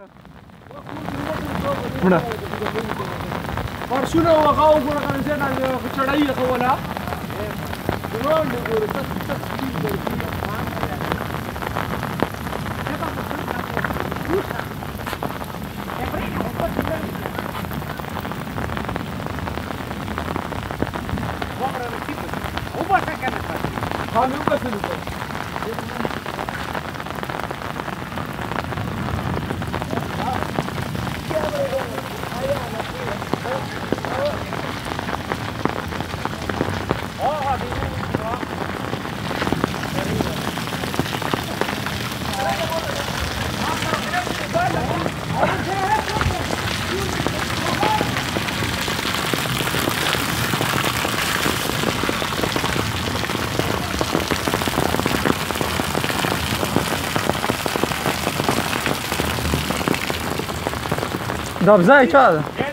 مړه فرشونه وغه وګوره کنه چې دا چړای خوله نو وګوره Dobrze, i czas.